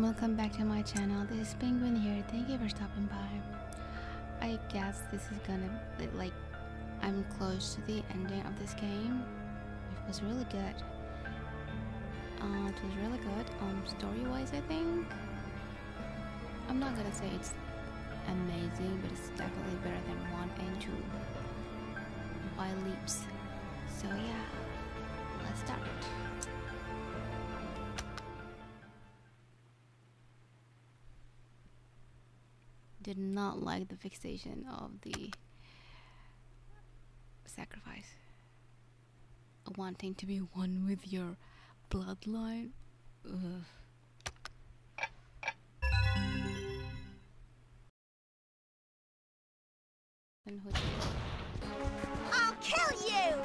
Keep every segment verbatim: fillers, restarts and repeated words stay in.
welcome back to my channel. This is Penguin here. Thank you for stopping by. I guess this is gonna be like I'm close to the ending of this game. It was really good. Uh, it was really good. Um, story-wise, I think. I'm not gonna say it's amazing, but it's definitely better than one and two by leaps. So yeah, let's start. Did not like the fixation of the sacrifice. Wanting to be one with your bloodline. Ugh. And who did it? I'll kill you!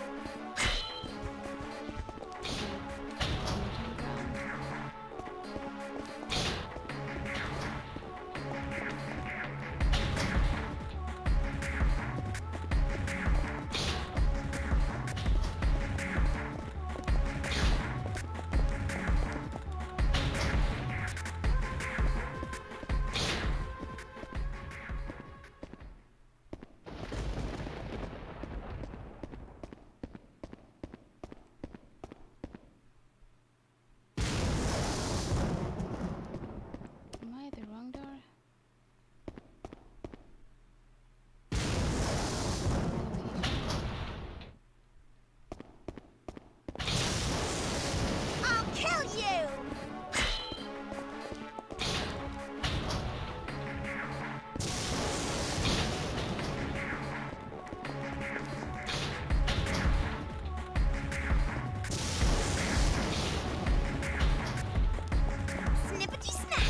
Am I at the wrong door? I'll kill you! Snippety snap!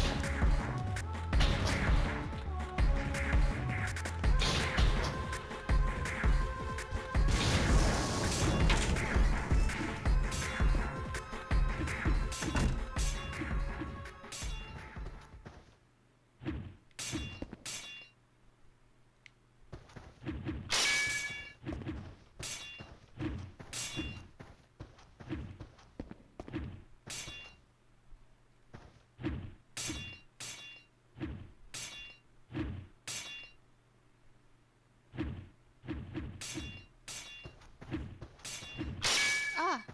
Ah!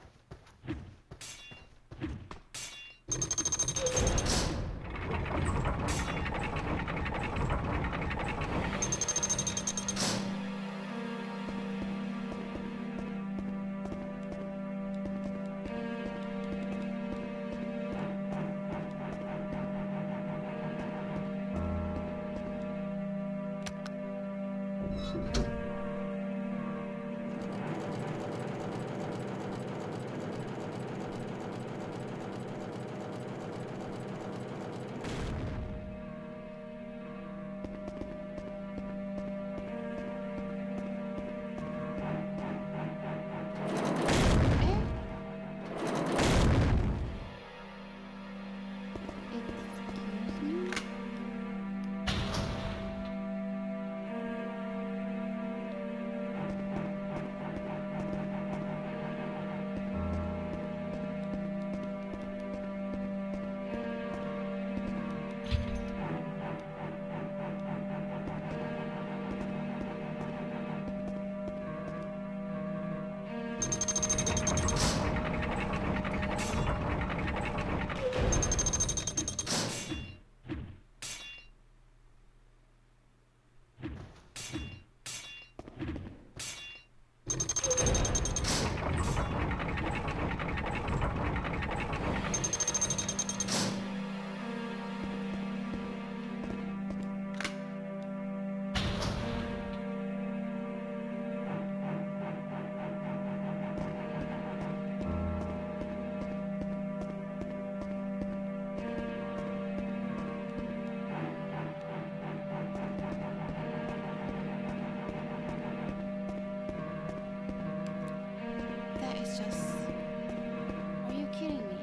Eh? Excuse me? That is just... Are you kidding me?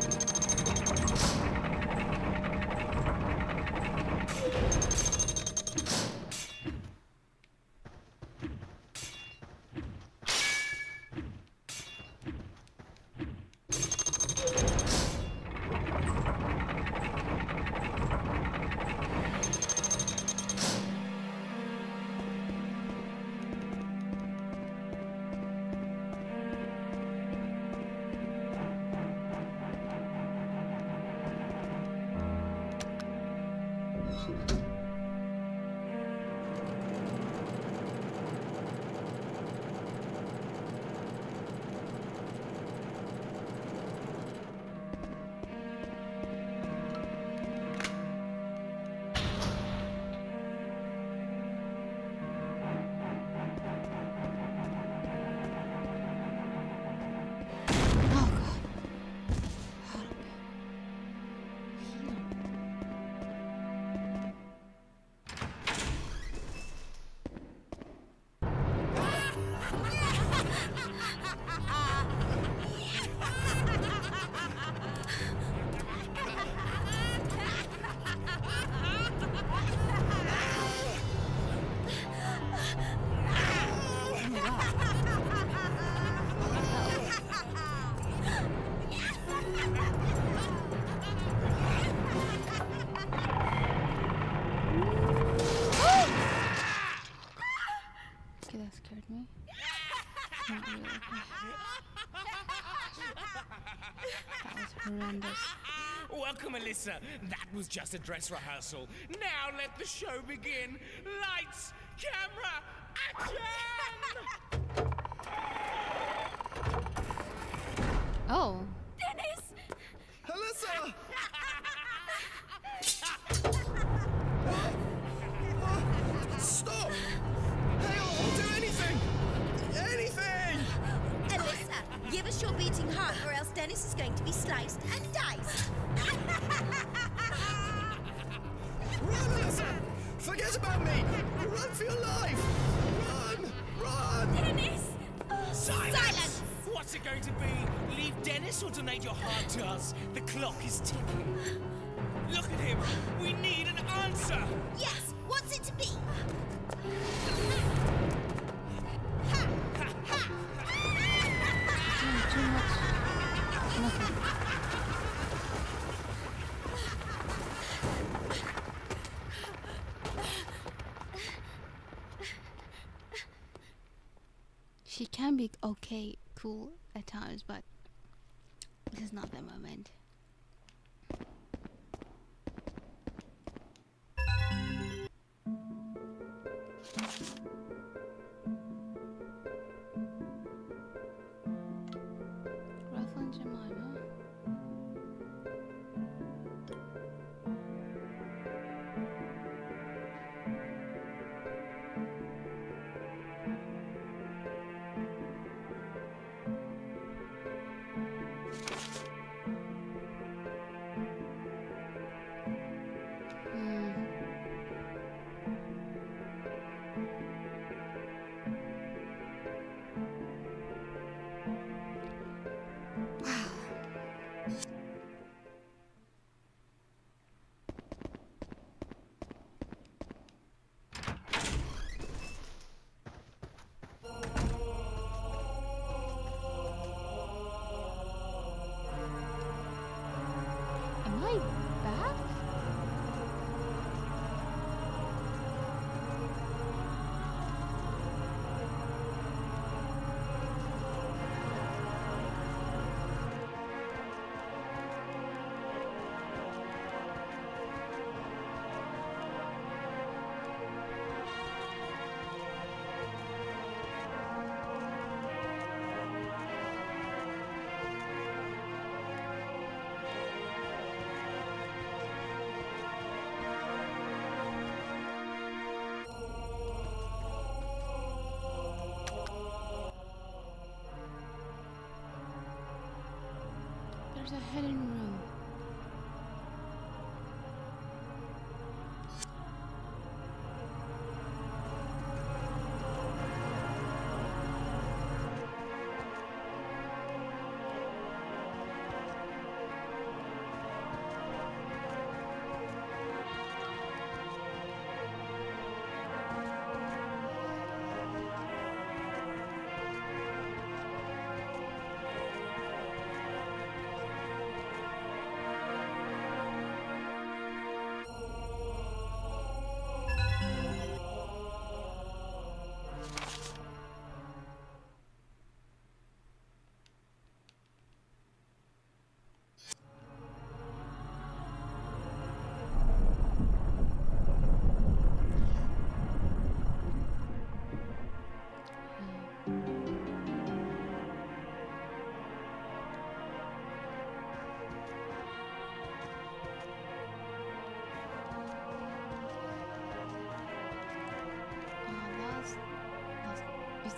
Horrendous. Welcome, Alyssa. That was just a dress rehearsal. Now let the show begin. Lights, camera, action! Oh. Dennis! Alyssa! Stop! Hey, I'll do anything! Anything! Alyssa, give us your beating heart or else Dennis is going to be sliced and diced. Run, Alyssa! Forget about me! Run for your life! Run! Run! Dennis! Silence! Silence! What's it going to be? Leave Dennis or donate your heart to us? The clock is ticking. Look at him! We need an answer! Yes, what's it to be? Too, too much. Nothing. She can be okay, cool at times, but this is not the moment. Ralph and Jemima. Hmm. Am I back? There's a hidden room.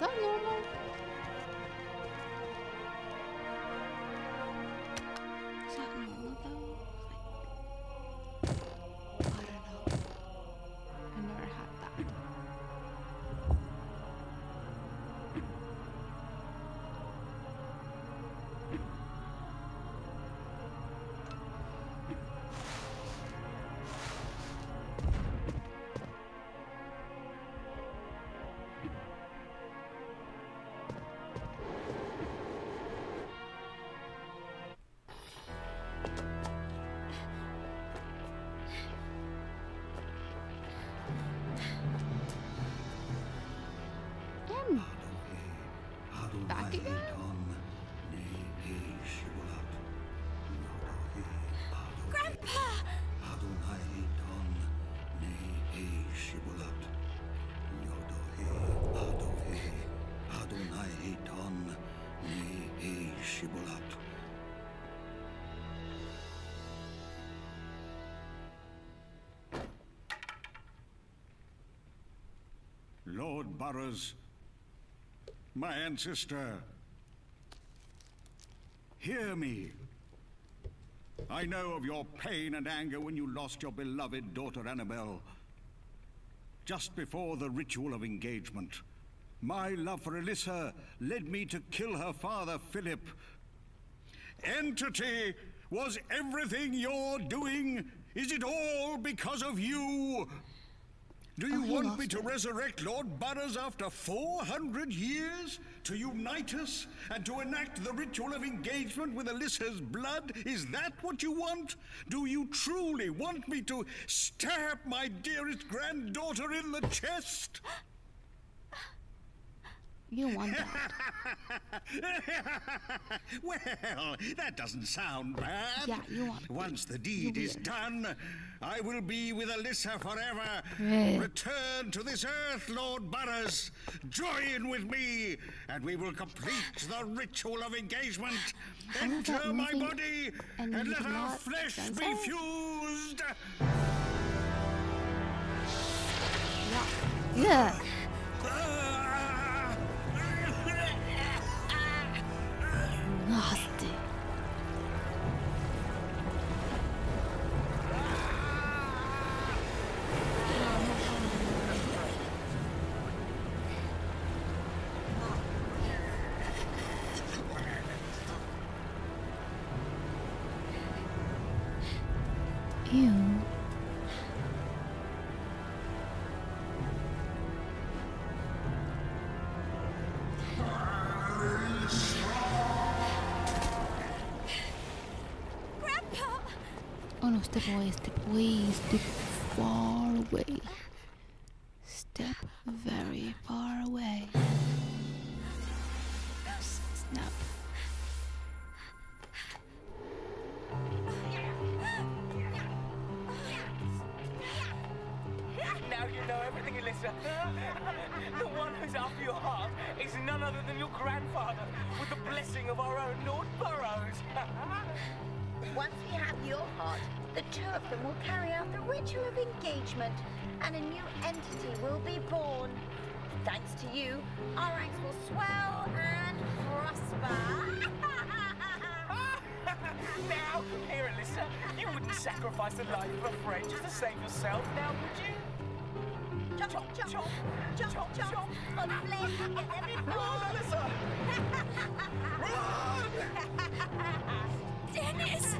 that normal? Is that normal though? Like, I don't know. I never had that. Back again? Grandpa! Lord Burrows, my ancestor, hear me. I know of your pain and anger when you lost your beloved daughter Annabelle. Just before the ritual of engagement, my love for Alyssa led me to kill her father, Philip. Entity, was everything you're doing, is it all because of you? Do you Oh, want me to it. resurrect Lord Burrows after four hundred years? To unite us and to enact the ritual of engagement with Alyssa's blood? Is that what you want? Do you truly want me to stab my dearest granddaughter in the chest? You want that. Well, that doesn't sound bad. Yeah, you want it. Once the deed You is will. done, I will be with Alyssa forever. Great. Return to this earth, Lord Burrows. Join with me, and we will complete the ritual of engagement. How is that Enter my moving body, and and you let do our not flesh be censor? fused. Yeah. Yeah. Nasty. Ew. Grandpa! Oh no, step away, step away, step far away. Step very far away. Snap. Now you know everything, Alyssa. The one who's after your heart is none other than your grandfather, with the blessing of our own Lord Burrows. Once we have your heart, the two of them will carry out the ritual of engagement, and a new entity will be born. Thanks to you, our ranks will swell and prosper. Now, here, Alyssa, you wouldn't sacrifice the life of a friend just to save yourself, now would you? Chop, chop, chop, chop, chop, chop. On the blade, get every Run, Alyssa! Run! Dennis!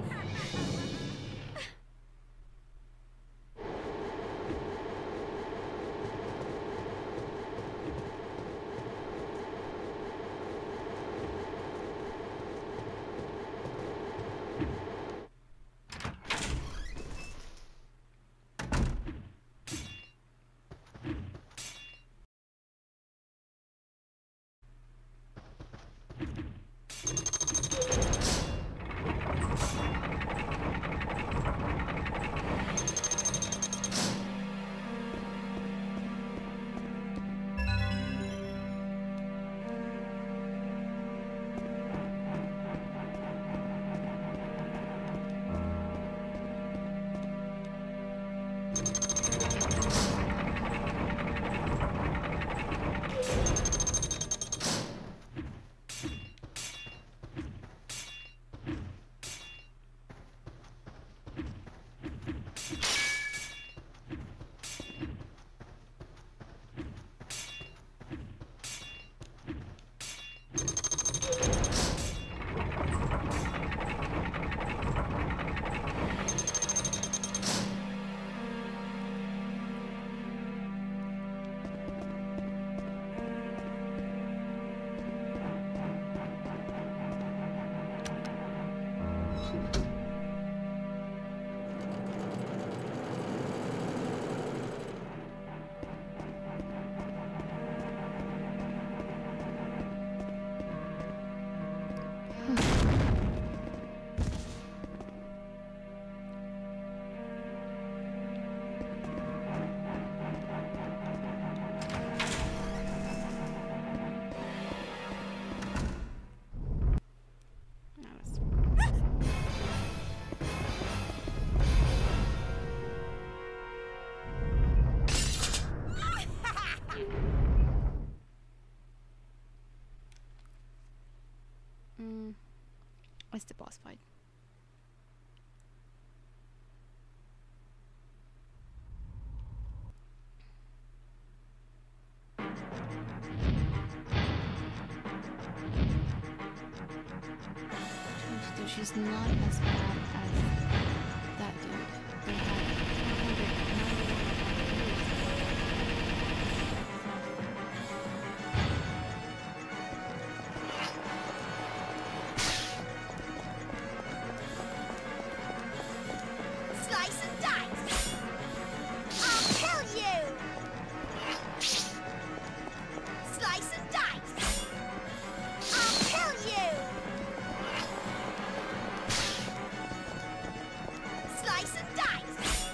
Mm, it's the boss fight. So she's not as bad as that dude. They had four hundred ninety-one years. Slice and dice! I'll kill you! Slice and dice! I'll kill you! Slice and dice!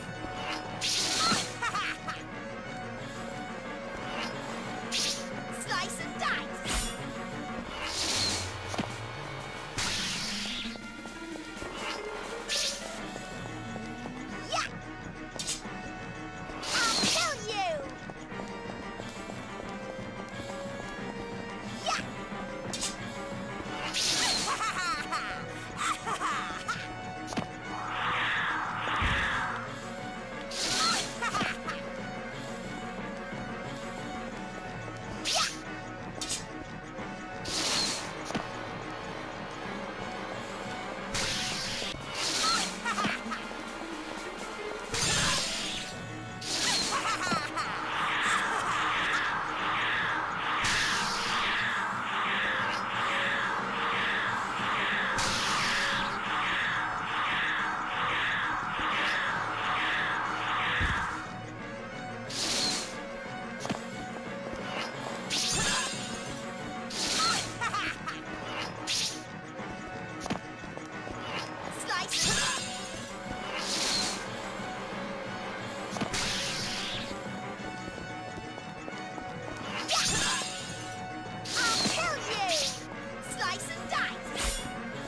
Slice and dice! Yeah! I'll kill you! Yeah! Slice! I'll kill you! Slice and dice!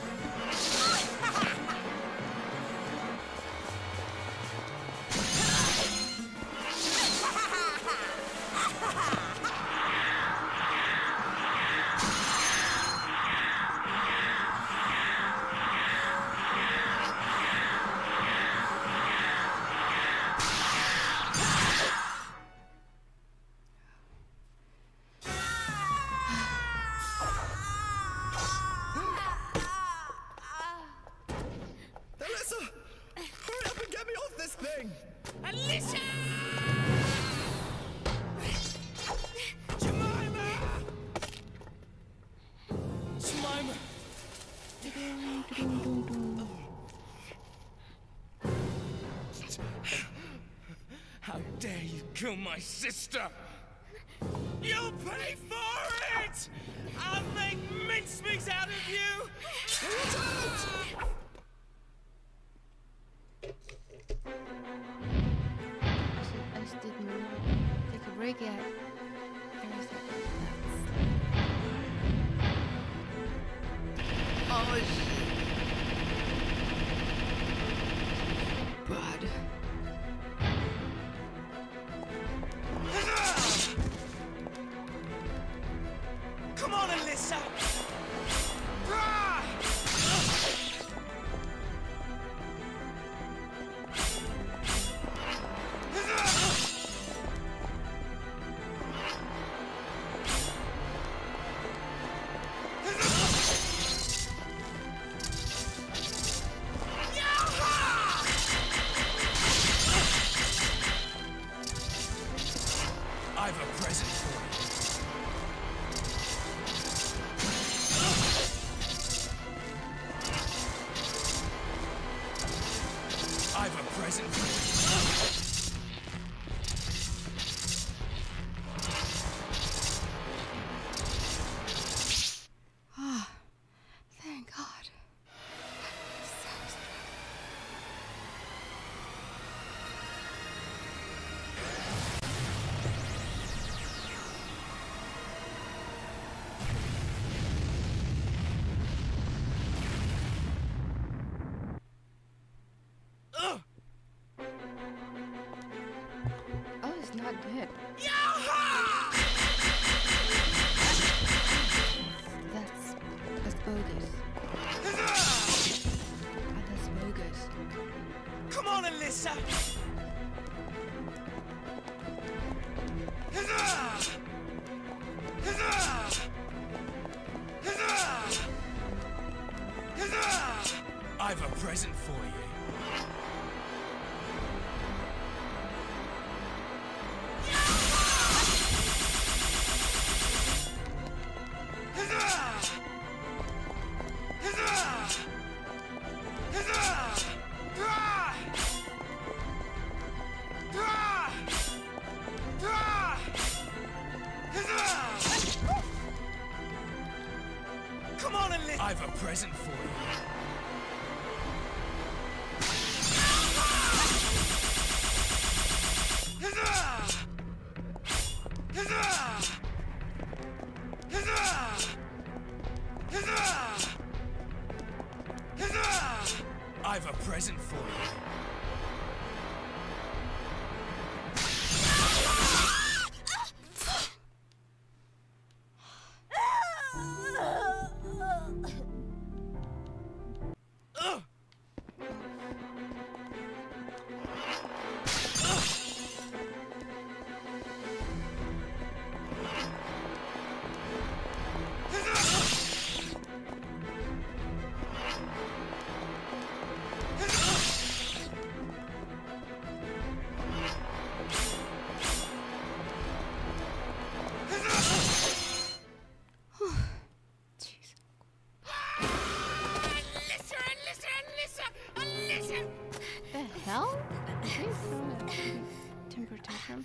Alyssa! Hurry up and get me off this thing! Alyssa! Jemima! Jemima! How dare you kill my sister! You'll pay for it! I'll make mincemeat out of you! Watch out! I just didn't take a break yet. I was like, that's... Oh shit. Bad. Come on, Alyssa! Rah! I've a present for you. present for Ah, thank God. So strong. Oh, it's not good. That's that's bogus. Ah, that's bogus. Come on, Alyssa! I've a present for you. Come on, Alyssa! I've a present for you. I've a present for you. The hell? He's throwing a temper tantrum.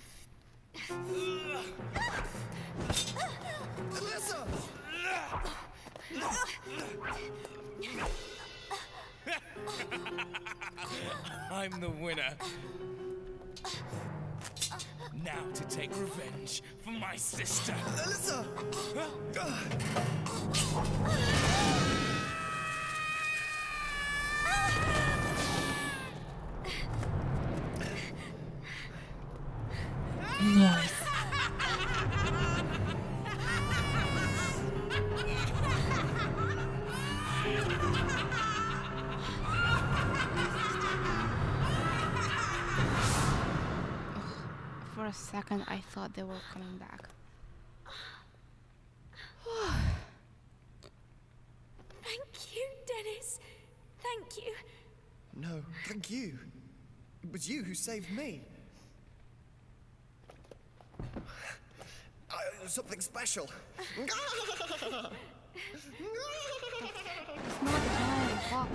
Alyssa! I'm the winner. Now to take revenge for my sister. Alyssa! Nice. For a second, I thought they were coming back. Thank you, Dennis. Thank you. No, thank you. It was you who saved me. Uh, something special. It's not time. Fuck.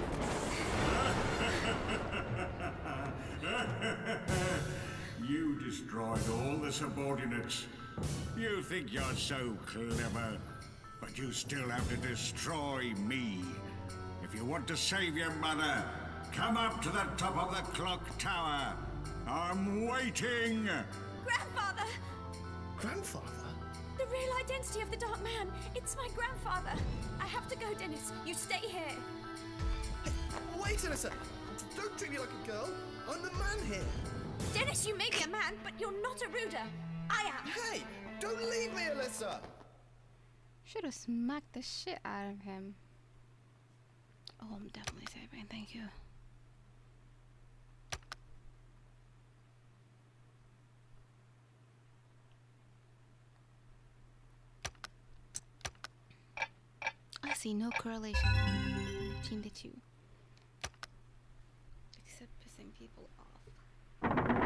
You destroyed all the subordinates. You think you're so clever, but you still have to destroy me. If you want to save your mother, come up to the top of the clock tower. I'm waiting. Grandfather! Grandfather? The real identity of the Dark Man. It's my grandfather. I have to go, Dennis. You stay here. Hey, wait, Alyssa! Don't treat me like a girl. I'm the man here. Dennis, you may be a man, but you're not a ruder. I am. Hey, don't leave me, Alyssa! Should have smacked the shit out of him. Oh, I'm definitely saving. Thank you. I see no correlation between the two, except pissing people off.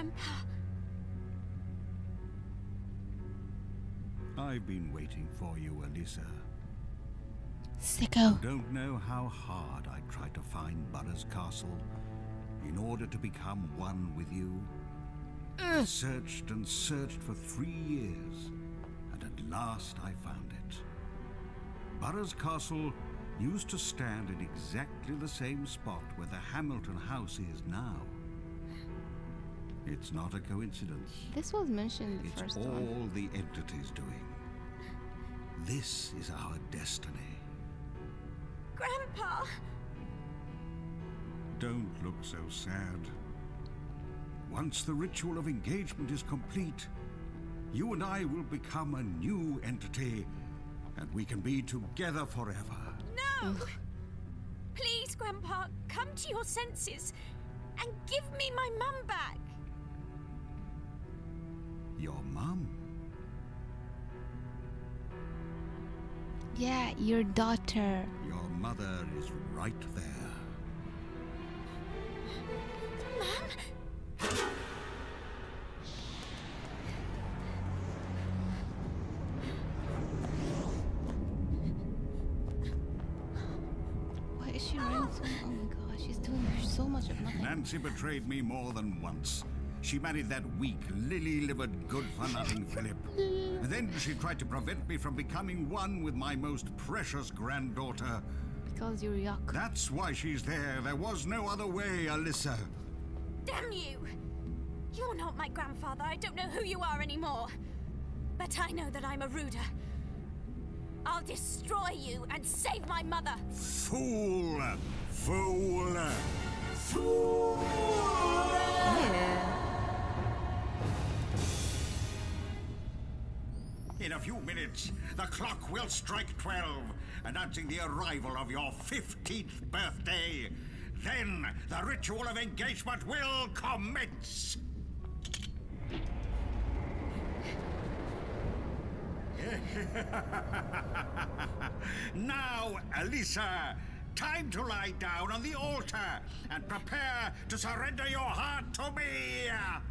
Grandpa. I've been waiting for you, Alyssa. Sicko. Don't know how hard I tried to find Burroughs Castle in order to become one with you. Mm. Searched and searched for three years, and at last I found it. Burroughs Castle used to stand in exactly the same spot where the Hamilton house is now. It's not a coincidence. This was mentioned in the It's first all one. the entity's doing. This is our destiny. Grandpa! Don't look so sad. Once the ritual of engagement is complete, you and I will become a new entity, and we can be together forever. No! Please, Grandpa, come to your senses and give me my mum back. Your mum? Yeah, your daughter. Your mother is right there. Mum? Why is she running so? Oh my gosh, she's doing so much of nothing. Nancy betrayed me more than once. She married that weak, lily-livered, good-for-nothing Philip. And then she tried to prevent me from becoming one with my most precious granddaughter. Because you're yuck. That's why she's there. There was no other way, Alyssa. Damn you! You're not my grandfather. I don't know who you are anymore. But I know that I'm a Ruda. I'll destroy you and save my mother. Fool! Fool! Fool! Yeah. In a few minutes, the clock will strike twelve, announcing the arrival of your fifteenth birthday. Then the ritual of engagement will commence. Now, Alyssa, time to lie down on the altar and prepare to surrender your heart to me.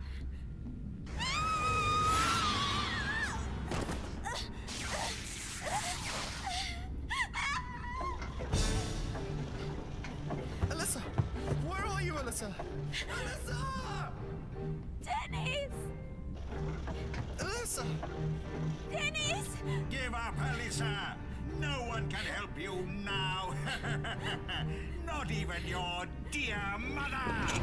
Alyssa! Where are you, Alyssa? Alyssa! Dennis! Alyssa! Dennis! Give up, Alyssa. No one can help you now. Not even your dear mother.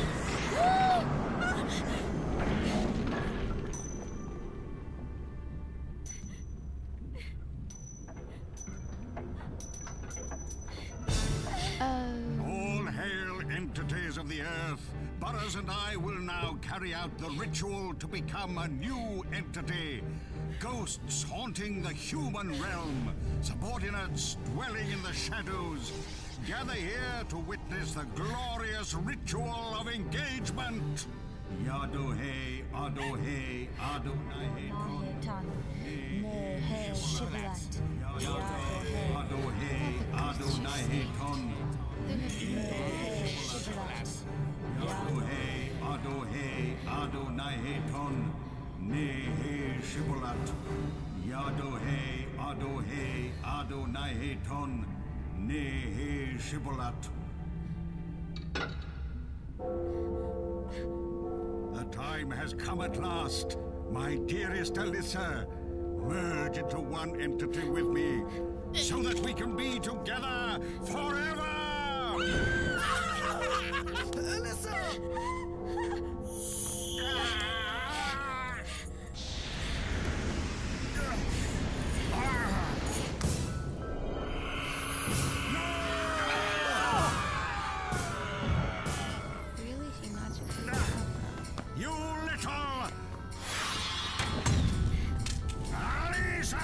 Um. All hail, entities of the earth. Burroughs and I will now carry out the ritual to become a new entity. Ghosts haunting the human realm, subordinates dwelling in the shadows. Gather here to witness the glorious ritual of engagement. Yadohe, Adohe, Adonai Ton. Yadohe, Adohe, Adonai Ton. Yadohe, Adohe, Adonai Ton. Nehe Shibulat. Yadohe, Adohe, Adonai Ton. Nehe Shibulat. The time has come at last, my dearest Alyssa. Merge into one entity with me, so that we can be together forever! Alyssa! Really? She magically. You little... Alyssa!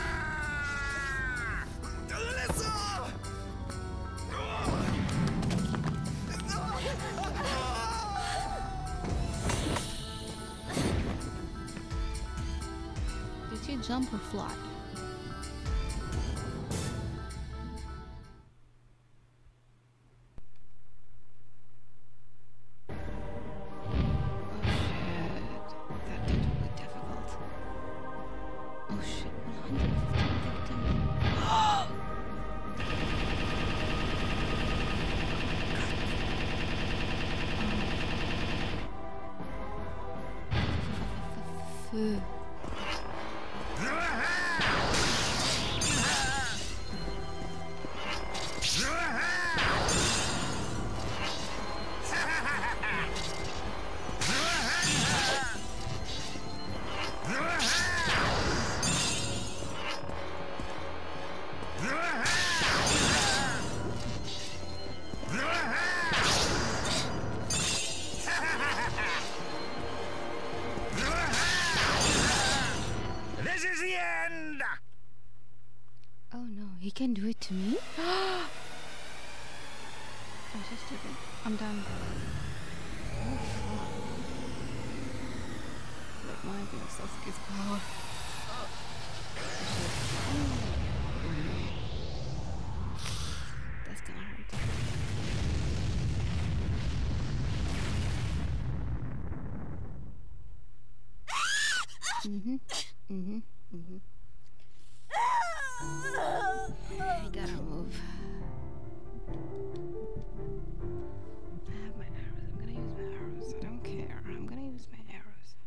Alyssa! Did you jump or fly? Oh shit. Ugh. This is the end! Oh no, he can do it to me? I'm so stupid. I'm done. Oh, fuck. Like my idea of Sasuke's power. Oh. That's gonna hurt. Mm-hmm. Mm-hmm. Mm-hmm. I gotta move. I have my arrows. I'm gonna use my arrows. I don't care. I'm gonna use my arrows.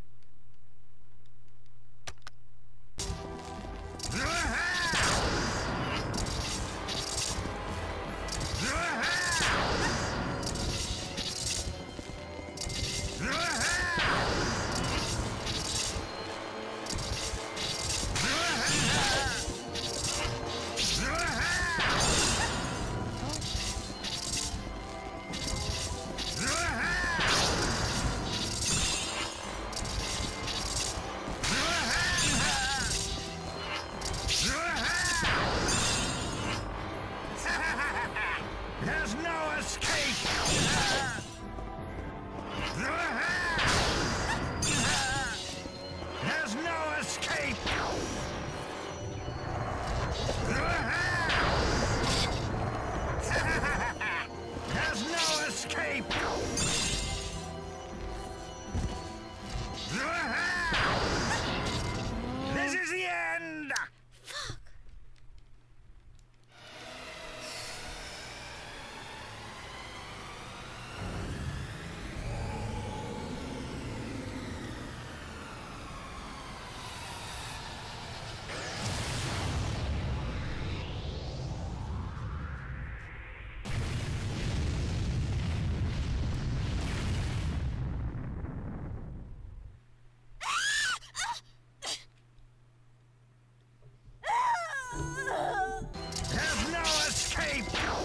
There's no escape! There's no escape! There's no escape! This is the end! There's no escape!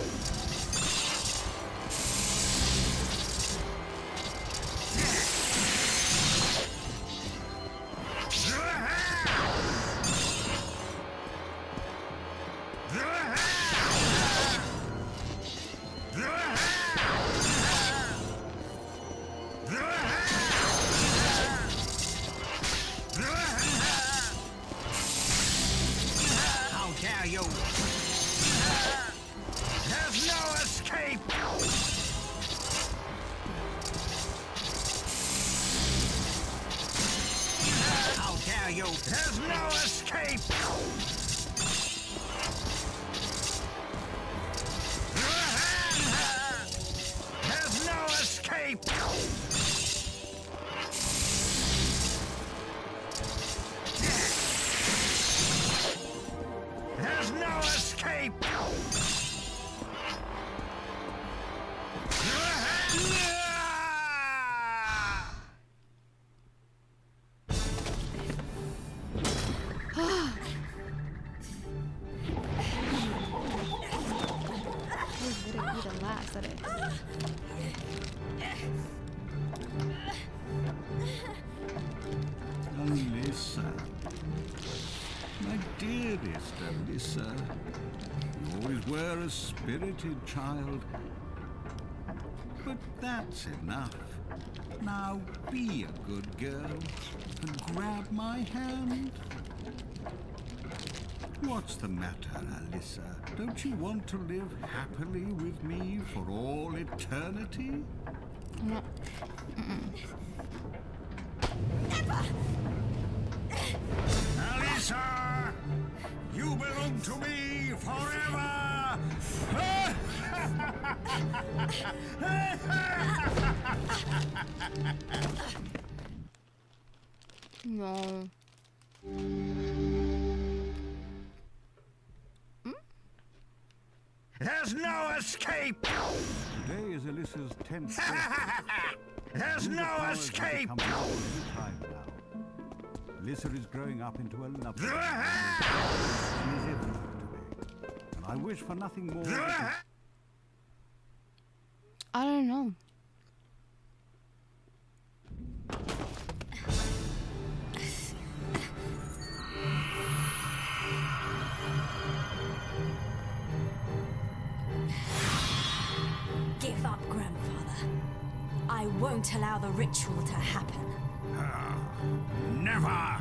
How dare you! There's no escape! How dare you! There's no escape! There's no escape! There's no escape! This wouldn't be the last of it. Alyssa. My dearest Alyssa. You always were a spirited child. But that's enough. Now be a good girl and grab my hand. What's the matter, Alyssa? Don't you want to live happily with me for all eternity? No. Alyssa! You belong to me forever! No. There's no escape! Today is Alyssa's tenth birthday. There's User no powers will escape! become useful any time now. Alyssa is growing up into a lovely girl. She is everything to me. And I wish for nothing more than to I don't know. Give up, Grandfather. I won't allow the ritual to happen. Never!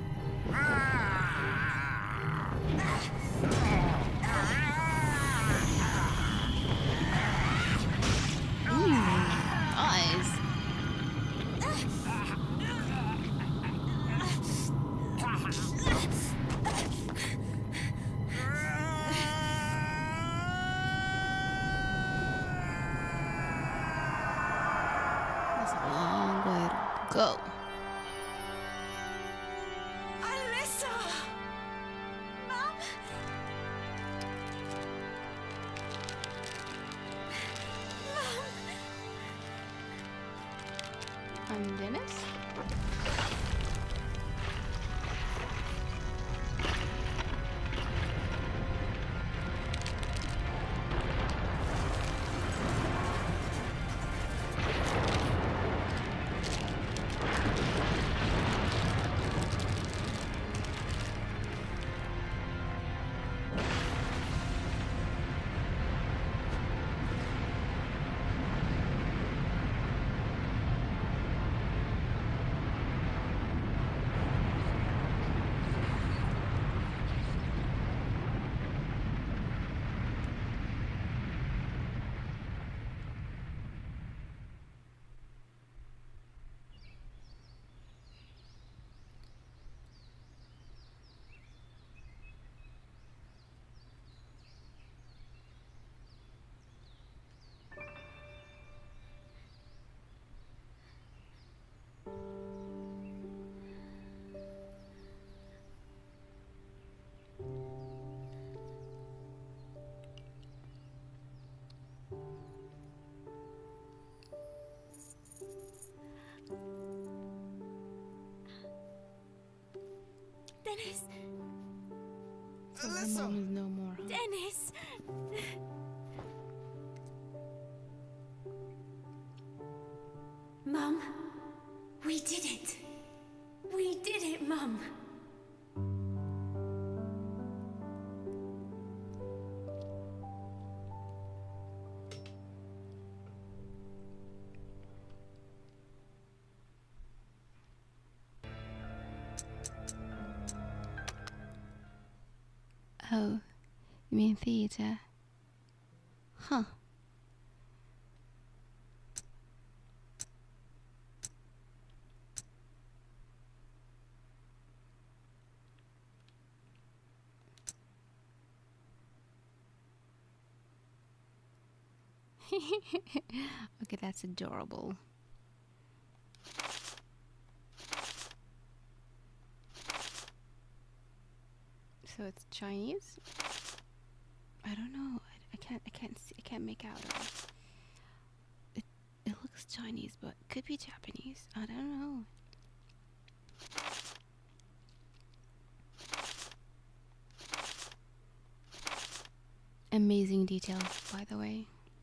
Eyes. That's a long way to go. Alyssa! Mom? Mom? I'm Dennis. Dennis! So her mom is no more. Huh? Dennis! Mum, we did it. We did it, Mum. Oh, you mean theater? Huh. Okay, that's adorable. So it's Chinese? I don't know. I, I can't. I can't see. I can't make out. Uh, it. It looks Chinese, but could be Japanese. I don't know. Amazing details, by the way.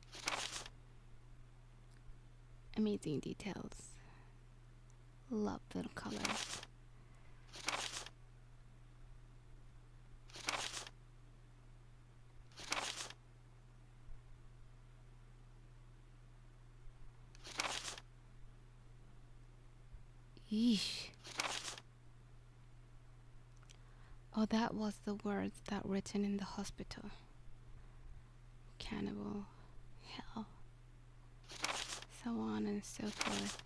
Amazing details. Love the colors. Yeesh. Oh, that was the words that written in the hospital. Cannibal, hell, so on and so forth.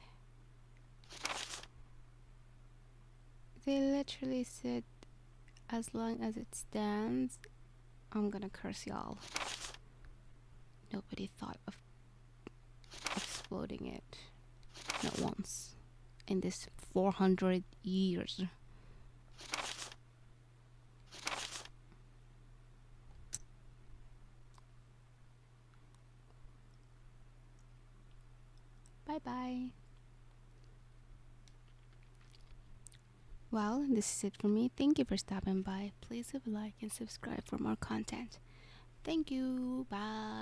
They literally said, as long as it stands, I'm gonna curse y'all. Nobody thought of exploding it, not once, in this four hundred years. Bye bye. Well, this is it for me. Thank you for stopping by. Please leave a like and subscribe for more content. Thank you. Bye.